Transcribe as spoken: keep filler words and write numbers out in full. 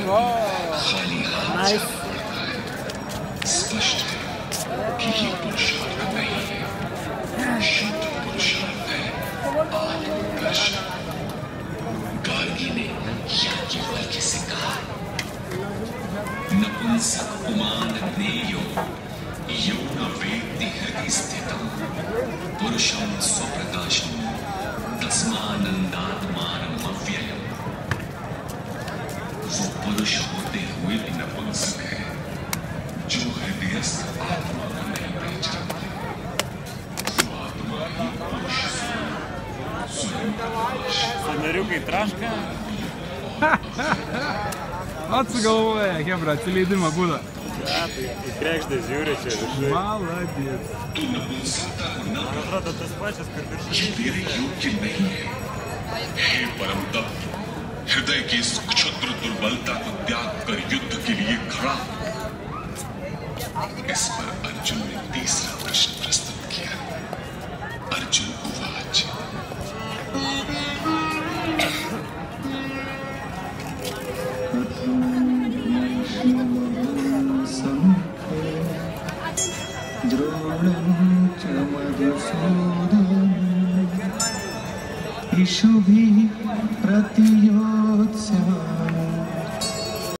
खाली हाथ स्पष्ट है कि ये पुरुषार्थ नहीं है, शुद्ध पुरुषार्थ है आत्मदर्शन। गार्गी ने याज्ञवल्क्य से कहा, नपुंसक पुमान ज्ञेयो यो न वेत्ति हृदि स्थितं पुरुषं स्वप्रकाशं तस्मानन्दात्मानम् अव्ययम्। वो पुरुष होते हुए भी नपुंसक है जो हृदयस्थ आत्मा को नहीं पहचानते। वो आत्मा ही पुरुष स्वयं प्रकाश। Фонарюка и тражка. Отцы головой, я брат, или дыма буду. Да, ты играешь до Зюри, че души. Молодец. Правда, ты спать, ये तेरे योग्य नहीं है। हे परम तत्व, हृदय की इस क्षुद्र दुर्बलता को त्याग कर युद्ध के लिए खड़ा। इस पर अर्जुन ने तीसरा प्रश्न प्रस्तुत किया। अर्जुन उवाच, इषुभिः प्रतियोत्स्यः